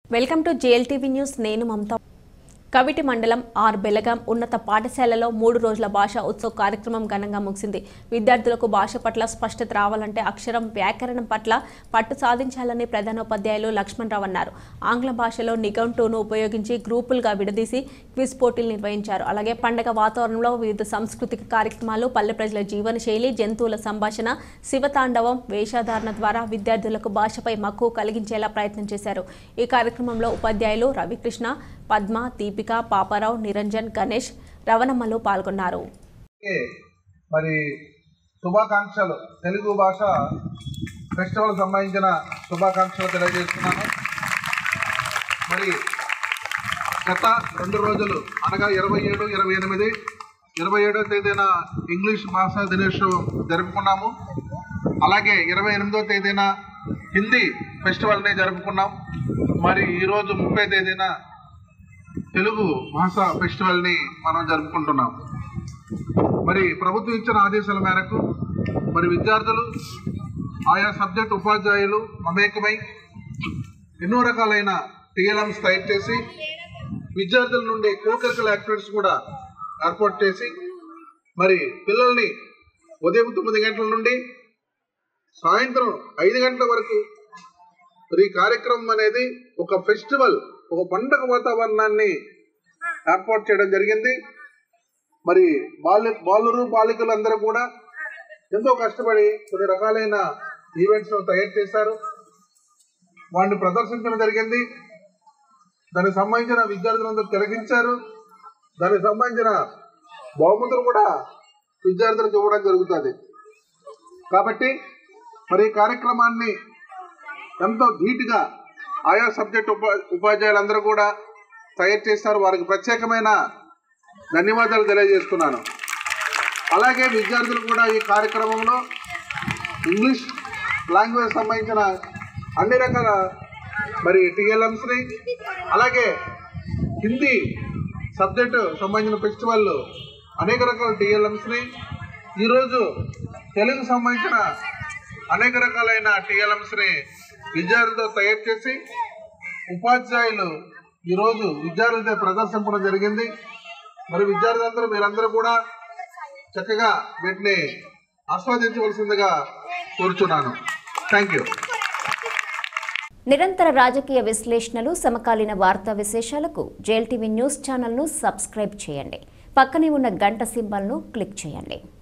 Welcome to JLTV news. నేను మమతా. కవిటి మండలం are Belgaum ఉన్నత పాఠశాలలో 3 రోజుల భాషా ఉత్సవ్ కార్యక్రమం ఘనంగా ముగిసింది. విద్యార్థులకు భాష పట్ల స్పష్టత రావాలంటే అక్షరం వ్యాకరణం పట్ల పట్టు సాధించాలని ప్రధానోపాధ్యాయులు లక్ష్మణరావు అన్నారు. ఆంగ్ల భాషలో నిఘంటువును ఉపయోగించి గ్రూపులుగా విడదీసి క్విజ్ పోటీలు నిర్వహించారు. అలాగే పండగ వాతావరణంలో వివిధ సాంస్కృతిక కార్యక్రమాలు, పల్లె ప్రజల జీవన శైలి, జంతువుల సంభాషణ, శివతాండవం, వేషధారణ ద్వారా విద్యార్థులకు భాషపై మక్కువ కలిగించేలా ప్రయత్నం చేశారు. ఈ కార్యక్రమంలో ఉపాధ్యాయులు రవికృష్ణ, పద్మ, దీపిక, పాపారావు, నిరంజన్, గణేష్, రవణమ్మలు పాల్గొన్నారు. మరి శుభాకాంక్షలు, తెలుగు భాష ఫెస్టివల్ సంబంధించిన శుభాకాంక్షలు తెలియజేస్తున్నాను. మరి గత 2 రోజులు అనగా 27, 28, 27వ తేదీన ఇంగ్లీష్ భాషా దినోత్సవం జరుపుకున్నాము. అలాగే 28వ తేదీన హిందీ ఫెస్టివల్ని జరుపుకున్నాం. మరి ఈరోజు 30వ తేదీన తెలుగు భాషా ఫెస్టివల్ని మనం జరుపుకుంటున్నాం. మరి ప్రభుత్వం ఇచ్చిన ఆదేశాల మేరకు మరి విద్యార్థులు, ఆయా సబ్జెక్ట్ ఉపాధ్యాయులు మమేకమై ఎన్నో రకాలైన టీఎల్ఎంస్ తయారు చేసి విద్యార్థుల నుండి కోకరికల్ యాక్టివిటీస్ కూడా ఏర్పాటు చేసి మరి పిల్లల్ని ఉదయం 9 గంటల నుండి సాయంత్రం 5 గంటల వరకు మరి ఈ కార్యక్రమం అనేది ఒక ఫెస్టివల్, ఒక పండగ వాతావరణాన్ని ఏర్పాటు చేయడం జరిగింది. మరి బాలురు బాలికలు అందరూ కూడా ఎంతో కష్టపడి కొన్ని రకాలైన ఈవెంట్స్ తయారు చేశారు. వాటిని ప్రదర్శించడం జరిగింది. దానికి సంబంధించిన విద్యార్థులందరూ తిలకించారు. దానికి సంబంధించిన బహుమతులు కూడా విద్యార్థులకు ఇవ్వడం జరుగుతుంది. కాబట్టి మరి ఈ కార్యక్రమాన్ని ఎంతో ధీటుగా ఆయా సబ్జెక్ట్ ఉపాధ్యాయులందరూ కూడా తయారు చేస్తారు. వారికి ప్రత్యేకమైన ధన్యవాదాలు తెలియజేస్తున్నాను. అలాగే విద్యార్థులు కూడా ఈ కార్యక్రమంలో ఇంగ్లీష్ లాంగ్వేజ్ సంబంధించిన అన్ని రకాల మరి టీఎల్ఎంస్ని, అలాగే హిందీ సబ్జెక్టు సంబంధించిన ఫెస్టివల్ అనేక రకాల టీఎల్ఎంస్ని, ఈరోజు తెలుగు సంబంధించిన అనేక రకాలైన టీఎల్ఎంస్ని విద్యార్థులతో తయారు చేసి ఉపాధ్యాయులు ఈరోజు విద్యార్థులతో ప్రదర్శించడం జరిగింది. మరి విద్యార్థులందరూ మీరందరూ కూడా చక్కగా వీటిని ఆస్వాదించవలసిందిగా కోరుచున్నాను. Thank you. నిరంతర రాజకీయ విశ్లేషణలు, సమకాలీన వార్తా విశేషాలకు జేఎల్టీవీ న్యూస్ ఛానల్ను సబ్స్క్రైబ్ చేయండి. పక్కనే ఉన్న గంట సింబల్ను క్లిక్ చేయండి.